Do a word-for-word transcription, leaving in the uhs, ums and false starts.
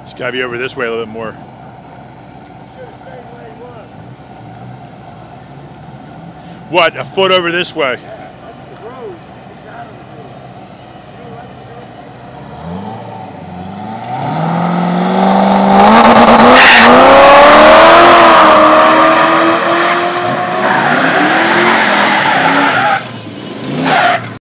It's got to be over this way a little bit more. Should have stayed where he was. What, a foot over this way? Yeah.